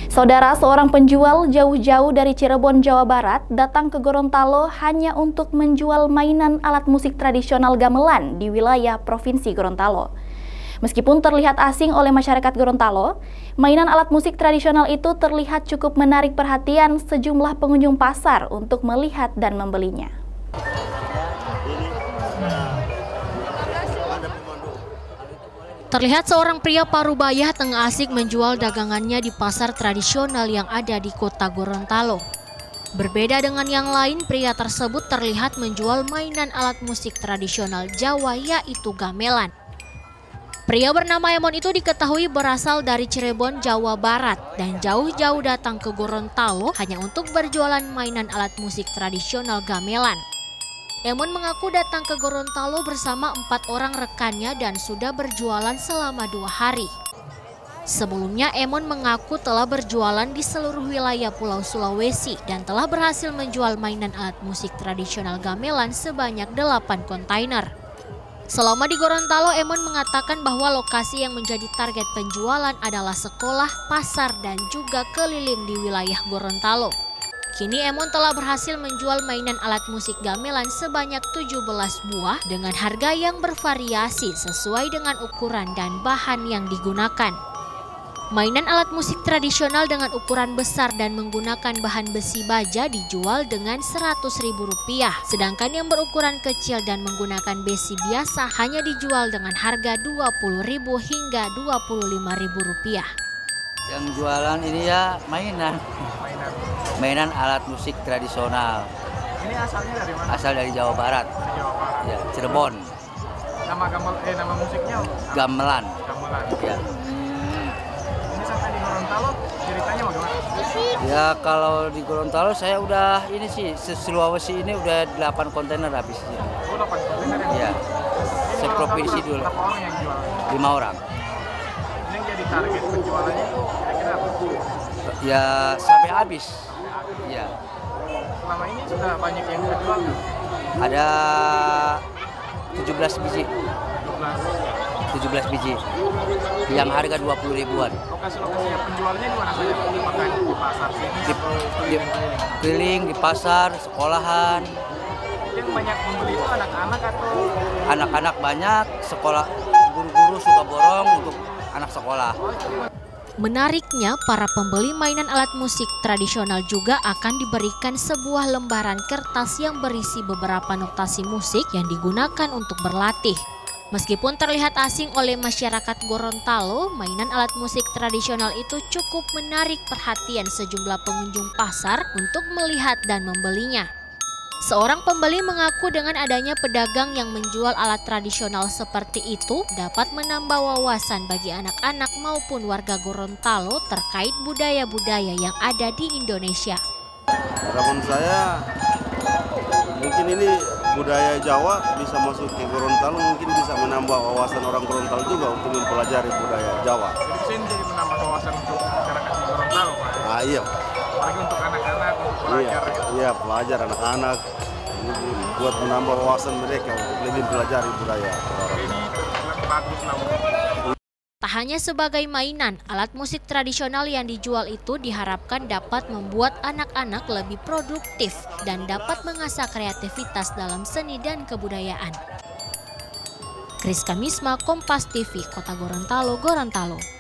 Saudara, seorang penjual jauh-jauh dari Cirebon, Jawa Barat datang ke Gorontalo hanya untuk menjual mainan alat musik tradisional gamelan di wilayah Provinsi Gorontalo. Meskipun terlihat asing oleh masyarakat Gorontalo, mainan alat musik tradisional itu terlihat cukup menarik perhatian sejumlah pengunjung pasar untuk melihat dan membelinya. Terlihat seorang pria parubaya tengah asik menjual dagangannya di pasar tradisional yang ada di kota Gorontalo. Berbeda dengan yang lain, pria tersebut terlihat menjual mainan alat musik tradisional Jawa, yaitu gamelan. Pria bernama Emon itu diketahui berasal dari Cirebon, Jawa Barat dan jauh-jauh datang ke Gorontalo hanya untuk berjualan mainan alat musik tradisional gamelan. Emon mengaku datang ke Gorontalo bersama 4 orang rekannya dan sudah berjualan selama 2 hari. Sebelumnya Emon mengaku telah berjualan di seluruh wilayah Pulau Sulawesi dan telah berhasil menjual mainan alat musik tradisional gamelan sebanyak 8 kontainer. Selama di Gorontalo, Emon mengatakan bahwa lokasi yang menjadi target penjualan adalah sekolah, pasar, dan juga keliling di wilayah Gorontalo. Kini Emon telah berhasil menjual mainan alat musik gamelan sebanyak 17 buah dengan harga yang bervariasi sesuai dengan ukuran dan bahan yang digunakan. Mainan alat musik tradisional dengan ukuran besar dan menggunakan bahan besi baja dijual dengan Rp100.000, sedangkan yang berukuran kecil dan menggunakan besi biasa hanya dijual dengan harga Rp20.000 hingga Rp25.000. Yang jualan ini ya mainan alat musik tradisional. Ini asalnya dari mana? Asal dari Jawa Barat. Dari Jawa Barat. Ya, Cirebon. Nama musiknya? Gamelan. Gamelan. Ya. Ini sampai di Gorontalo ceritanya bagaimana? Ya kalau di Gorontalo saya udah ini sih Sulawesi ini udah 8 kontainer habis. Oh, 8 kontainer Ya. ya? Seprovinsi dulu. Berapa orang yang jual? 5 orang. Ini yang jadi target penjualannya kira-kira apa? Ya sampai habis. Ya. Selama ini sudah banyak yang terjual nggak? Ada 17 biji. 17 biji. Yang harga 20 ribuan. Lokasi-lokasi yang penjualnya di mana saja? Apakah di pasar sini atau keliling di pasar, sekolahan. Yang banyak membeli itu anak-anak atau? Anak-anak banyak, sekolah guru-guru suka borong untuk anak sekolah. Menariknya, para pembeli mainan alat musik tradisional juga akan diberikan sebuah lembaran kertas yang berisi beberapa notasi musik yang digunakan untuk berlatih. Meskipun terlihat asing oleh masyarakat Gorontalo, mainan alat musik tradisional itu cukup menarik perhatian sejumlah pengunjung pasar untuk melihat dan membelinya. Seorang pembeli mengaku dengan adanya pedagang yang menjual alat tradisional seperti itu dapat menambah wawasan bagi anak-anak maupun warga Gorontalo terkait budaya-budaya yang ada di Indonesia. Harapan saya mungkin ini budaya Jawa bisa masuk ke Gorontalo, mungkin bisa menambah wawasan orang Gorontalo juga untuk mempelajari budaya Jawa. Jadi bisa jadi menambah wawasan untuk masyarakat di Gorontalo, Pak? Ah, iya. Apalagi untuk anak-anak, untuk pelajar. Iya, pelajar anak-anak. Ini buat menambah wawasan mereka untuk lebih pelajari budaya. Ini bagus lah. Tak hanya sebagai mainan, alat musik tradisional yang dijual itu diharapkan dapat membuat anak-anak lebih produktif dan dapat mengasah kreativitas dalam seni dan kebudayaan. Kris Kamisma, Kompas TV, Kota Gorontalo, Gorontalo.